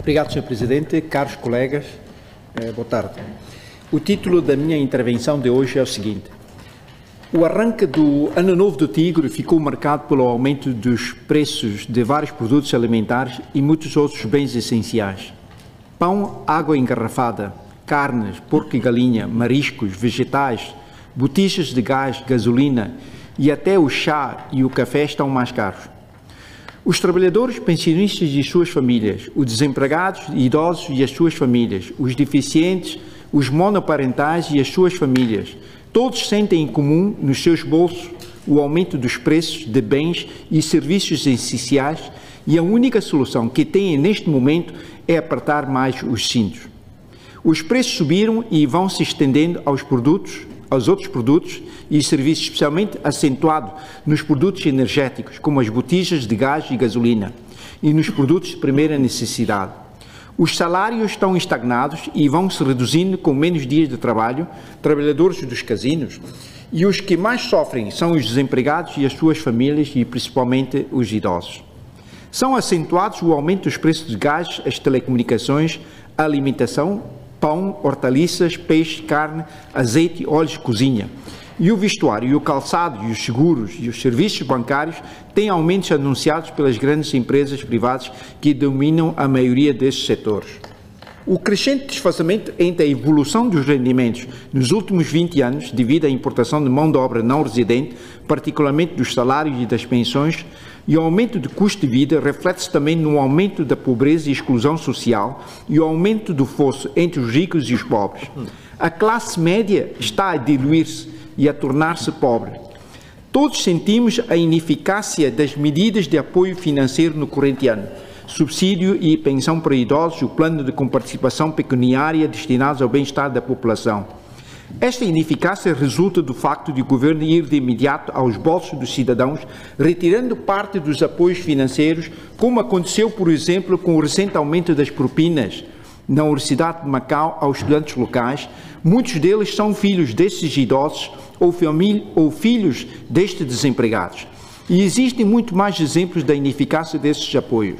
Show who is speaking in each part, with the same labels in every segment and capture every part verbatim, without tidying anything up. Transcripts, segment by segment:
Speaker 1: Obrigado, senhor Presidente. Caros colegas, eh, boa tarde. O título da minha intervenção de hoje é o seguinte: o arranque do Ano Novo do Tigre ficou marcado pelo aumento dos preços de vários produtos alimentares e muitos outros bens essenciais. Pão, água engarrafada, carnes, porco e galinha, mariscos, vegetais, botijas de gás, gasolina e até o chá e o café estão mais caros. Os trabalhadores, pensionistas e suas famílias, os desempregados, idosos e as suas famílias, os deficientes, os monoparentais e as suas famílias, todos sentem em comum nos seus bolsos o aumento dos preços de bens e serviços essenciais, e a única solução que têm neste momento é apertar mais os cintos. Os preços subiram e vão se estendendo aos produtos, aos outros produtos e serviços, especialmente acentuado nos produtos energéticos, como as botijas de gás e gasolina, e nos produtos de primeira necessidade. Os salários estão estagnados e vão se reduzindo com menos dias de trabalho, trabalhadores dos casinos, e os que mais sofrem são os desempregados e as suas famílias, e principalmente os idosos. São acentuados o aumento dos preços de gás, as telecomunicações, a alimentação, pão, hortaliças, peixe, carne, azeite, óleos de cozinha. E o vestuário, e o calçado, e os seguros e os serviços bancários têm aumentos anunciados pelas grandes empresas privadas que dominam a maioria destes setores. O crescente desfazamento entre a evolução dos rendimentos nos últimos vinte anos, devido à importação de mão de obra não residente, particularmente dos salários e das pensões, e o aumento do custo de vida, reflete-se também no aumento da pobreza e exclusão social e o aumento do fosso entre os ricos e os pobres. A classe média está a diluir-se e a tornar-se pobre. Todos sentimos a ineficácia das medidas de apoio financeiro no corrente ano, subsídio e pensão para idosos, o plano de comparticipação pecuniária destinados ao bem-estar da população. Esta ineficácia resulta do facto de o Governo ir de imediato aos bolsos dos cidadãos, retirando parte dos apoios financeiros, como aconteceu, por exemplo, com o recente aumento das propinas na Universidade de Macau aos estudantes locais. Muitos deles são filhos desses idosos ou, família, ou filhos destes desempregados. E existem muito mais exemplos da ineficácia desses apoios.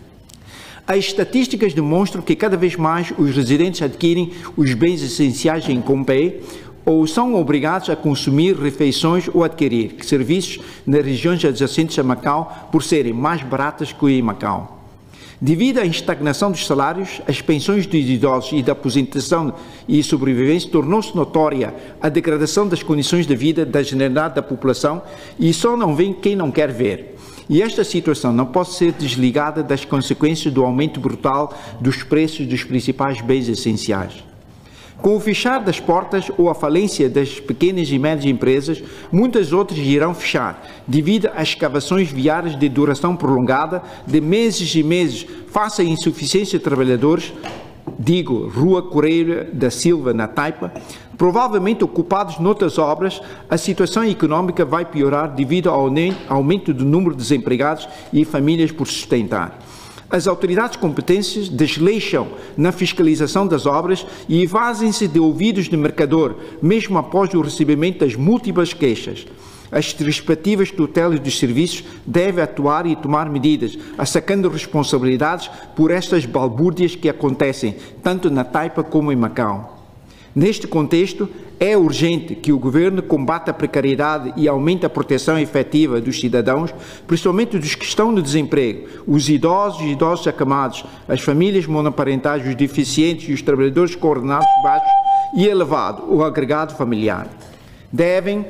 Speaker 1: As estatísticas demonstram que cada vez mais os residentes adquirem os bens essenciais em Compé ou são obrigados a consumir refeições ou adquirir serviços nas regiões adjacentes a Macau por serem mais baratas que em Macau. Devido à estagnação dos salários, as pensões dos idosos e da aposentação e sobrevivência, tornou-se notória a degradação das condições de vida da generalidade da população, e só não vem quem não quer ver. E esta situação não pode ser desligada das consequências do aumento brutal dos preços dos principais bens essenciais. Com o fechar das portas ou a falência das pequenas e médias empresas, muitas outras irão fechar, devido às escavações viárias de duração prolongada, de meses e meses, face à insuficiência de trabalhadores, digo, Rua Correia da Silva, na Taipa, provavelmente ocupados noutras obras. A situação económica vai piorar devido ao aumento do número de desempregados e famílias por sustentar. As autoridades competentes desleixam na fiscalização das obras e evasem-se de ouvidos de mercador, mesmo após o recebimento das múltiplas queixas. As respectivas tutelas dos serviços devem atuar e tomar medidas, assacando responsabilidades por estas balbúrdias que acontecem, tanto na Taipa como em Macau. Neste contexto, é urgente que o Governo combata a precariedade e aumente a proteção efetiva dos cidadãos, principalmente dos que estão no desemprego, os idosos e idosos acamados, as famílias monoparentais, os deficientes e os trabalhadores com ordenados baixos e elevado, o agregado familiar. Devem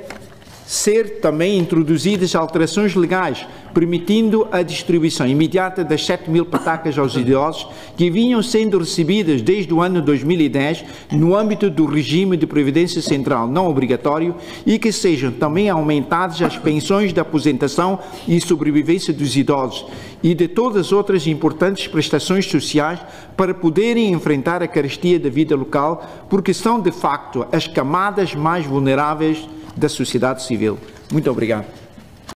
Speaker 1: ser também introduzidas alterações legais, permitindo a distribuição imediata das sete mil patacas aos idosos que vinham sendo recebidas desde o ano dois mil e dez no âmbito do regime de previdência central não obrigatório, e que sejam também aumentadas as pensões de aposentação e sobrevivência dos idosos e de todas as outras importantes prestações sociais para poderem enfrentar a carestia da vida local, porque são de facto as camadas mais vulneráveis da sociedade civil. Muito obrigado.